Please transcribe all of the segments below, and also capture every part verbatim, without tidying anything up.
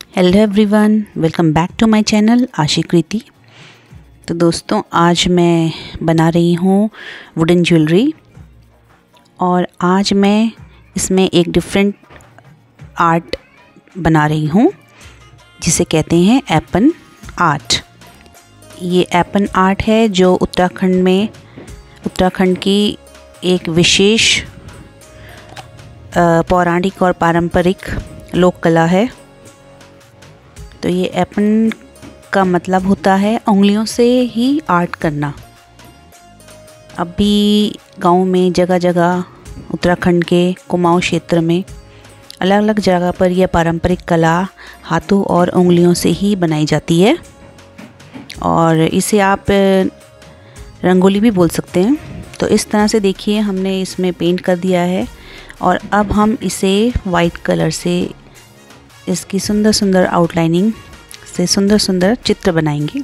Hello everyone, welcome back to my channel Ashikriti. तो दोस्तों, आज मैं बना रही हूँ वुडन ज्वेलरी और आज मैं इसमें एक डिफरेंट आर्ट बना रही हूँ जिसे कहते हैं एपन आर्ट। ये एपन आर्ट है जो उत्तराखंड में उत्तराखंड की एक विशेष पौराणिक और पारंपरिक लोक कला है। तो ये एपन का मतलब होता है उंगलियों से ही आर्ट करना। अभी गांव में जगह जगह उत्तराखंड के कुमाऊं क्षेत्र में अलग अलग जगह पर यह पारंपरिक कला हाथों और उंगलियों से ही बनाई जाती है और इसे आप रंगोली भी बोल सकते हैं। तो इस तरह से देखिए, हमने इसमें पेंट कर दिया है और अब हम इसे वाइट कलर से इसकी सुंदर सुंदर आउटलाइनिंग से सुंदर सुंदर चित्र बनाएंगे।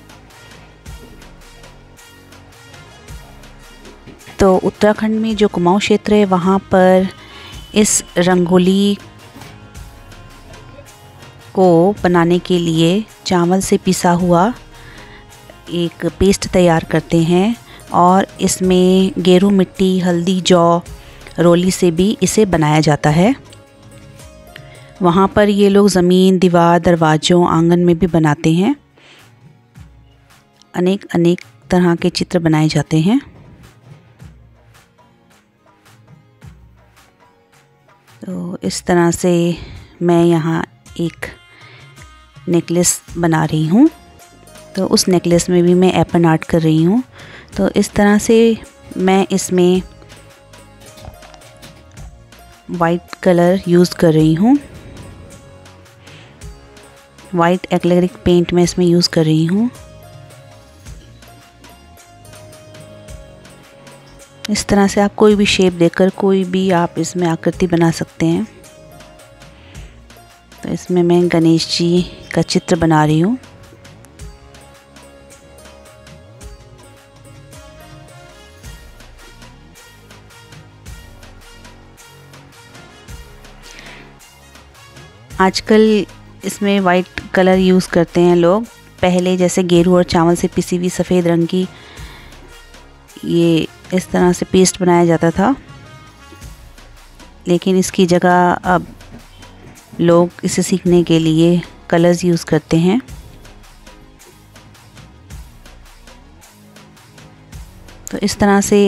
तो उत्तराखंड में जो कुमाऊं क्षेत्र है वहाँ पर इस रंगोली को बनाने के लिए चावल से पिसा हुआ एक पेस्ट तैयार करते हैं और इसमें गेरू मिट्टी, हल्दी, जौ, रोली से भी इसे बनाया जाता है। वहाँ पर ये लोग ज़मीन, दीवार, दरवाज़ों, आंगन में भी बनाते हैं। अनेक अनेक तरह के चित्र बनाए जाते हैं। तो इस तरह से मैं यहाँ एक नेकलेस बना रही हूँ। तो उस नेकलेस में भी मैं एपन आर्ट कर रही हूँ। तो इस तरह से मैं इसमें वाइट कलर यूज़ कर रही हूँ। वाइट एक्रेलिक पेंट मैं इसमें यूज़ कर रही हूँ। इस तरह से आप कोई भी शेप देकर कोई भी आप इसमें आकृति बना सकते हैं। तो इसमें मैं गणेश जी का चित्र बना रही हूँ। आजकल इसमें वाइट कलर यूज़ करते हैं लोग। पहले जैसे गेरू और चावल से पिसी हुई सफ़ेद रंग की ये इस तरह से पेस्ट बनाया जाता था, लेकिन इसकी जगह अब लोग इसे सीखने के लिए कलर्स यूज़ करते हैं। तो इस तरह से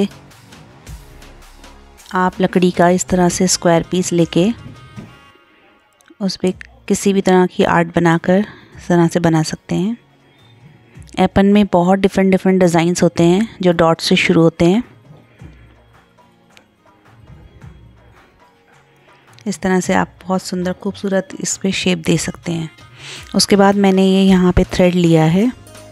आप लकड़ी का इस तरह से स्क्वायर पीस लेके उस पर किसी भी तरह की आर्ट बनाकर इस तरह से बना सकते हैं। एपन में बहुत डिफरेंट डिफरेंट डिज़ाइंस होते हैं जो डॉट से शुरू होते हैं। इस तरह से आप बहुत सुंदर खूबसूरत इस पे शेप दे सकते हैं। उसके बाद मैंने ये यहाँ पे थ्रेड लिया है।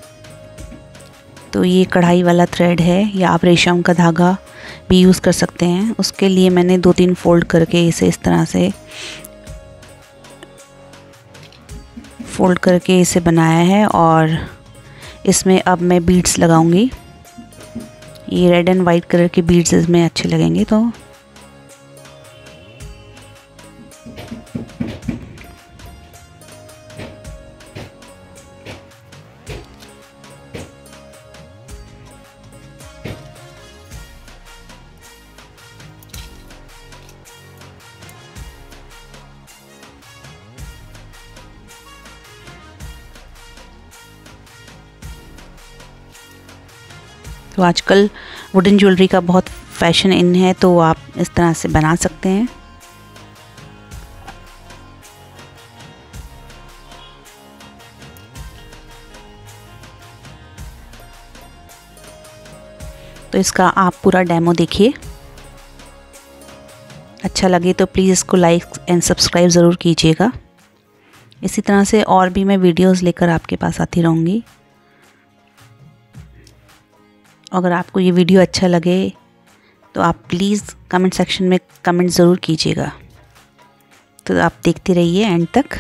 तो ये कढ़ाई वाला थ्रेड है या आप रेशम का धागा भी यूज़ कर सकते हैं। उसके लिए मैंने दो तीन फोल्ड करके इसे इस तरह से फोल्ड करके इसे बनाया है और इसमें अब मैं बीड्स लगाऊंगी। ये रेड एंड वाइट कलर के बीड्स इसमें अच्छे लगेंगे। तो तो आजकल वुडन ज्वेलरी का बहुत फैशन इन है, तो आप इस तरह से बना सकते हैं। तो इसका आप पूरा डेमो देखिए। अच्छा लगे तो प्लीज़ इसको लाइक एंड सब्सक्राइब ज़रूर कीजिएगा। इसी तरह से और भी मैं वीडियोस लेकर आपके पास आती रहूँगी। अगर आपको ये वीडियो अच्छा लगे तो आप प्लीज़ कमेंट सेक्शन में कमेंट ज़रूर कीजिएगा। तो आप देखते रहिए एंड तक।